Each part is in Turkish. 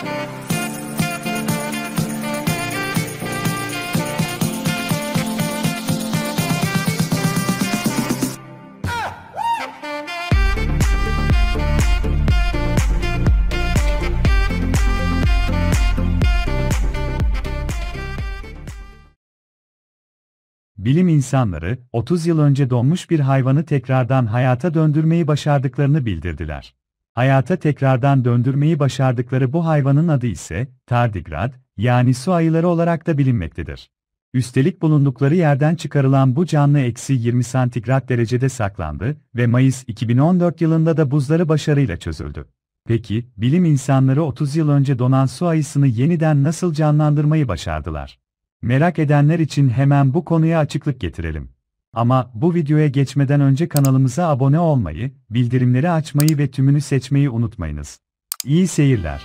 Bilim insanları, 30 yıl önce donmuş bir hayvanı tekrardan hayata döndürmeyi başardıklarını bildirdiler. Hayata tekrardan döndürmeyi başardıkları bu hayvanın adı ise tardigrad, yani su ayıları olarak da bilinmektedir. Üstelik bulundukları yerden çıkarılan bu canlı -20 santigrat derecede saklandı ve Mayıs 2014 yılında da buzları başarıyla çözüldü. Peki, bilim insanları 30 yıl önce donan su ayısını yeniden nasıl canlandırmayı başardılar? Merak edenler için hemen bu konuya açıklık getirelim. Ama bu videoya geçmeden önce kanalımıza abone olmayı, bildirimleri açmayı ve tümünü seçmeyi unutmayınız. İyi seyirler.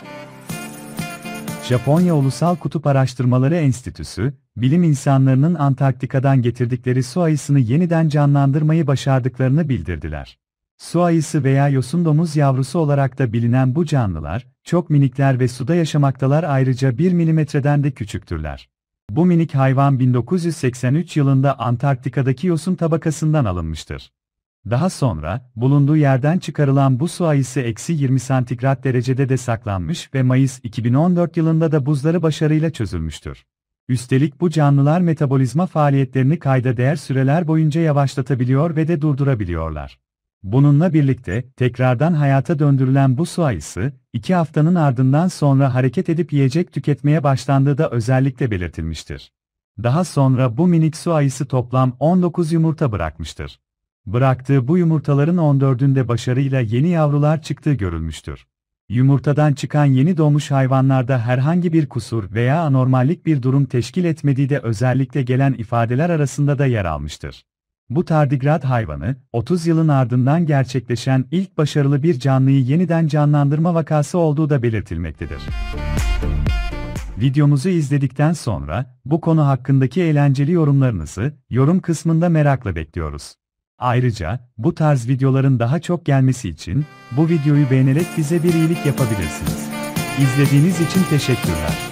Japonya Ulusal Kutup Araştırmaları Enstitüsü, bilim insanlarının Antarktika'dan getirdikleri su ayısını yeniden canlandırmayı başardıklarını bildirdiler. Su ayısı veya yosun domuz yavrusu olarak da bilinen bu canlılar, çok minikler ve suda yaşamaktalar, ayrıca 1 milimetreden de küçüktürler. Bu minik hayvan 1983 yılında Antarktika'daki yosun tabakasından alınmıştır. Daha sonra, bulunduğu yerden çıkarılan bu su ayısı -20 santigrat derecede de saklanmış ve Mayıs 2014 yılında da buzları başarıyla çözülmüştür. Üstelik bu canlılar metabolizma faaliyetlerini kayda değer süreler boyunca yavaşlatabiliyor ve de durdurabiliyorlar. Bununla birlikte, tekrardan hayata döndürülen bu su ayısı, 2 haftanın ardından sonra hareket edip yiyecek tüketmeye başlandığı da özellikle belirtilmiştir. Daha sonra bu minik su ayısı toplam 19 yumurta bırakmıştır. Bıraktığı bu yumurtaların 14'ünde başarıyla yeni yavrular çıktığı görülmüştür. Yumurtadan çıkan yeni doğmuş hayvanlarda herhangi bir kusur veya anormallik bir durum teşkil etmediği de özellikle gelen ifadeler arasında da yer almıştır. Bu tardigrad hayvanı, 30 yılın ardından gerçekleşen ilk başarılı bir canlıyı yeniden canlandırma vakası olduğu da belirtilmektedir. Videomuzu izledikten sonra, bu konu hakkındaki eğlenceli yorumlarınızı, yorum kısmında merakla bekliyoruz. Ayrıca, bu tarz videoların daha çok gelmesi için, bu videoyu beğenerek bize bir iyilik yapabilirsiniz. İzlediğiniz için teşekkürler.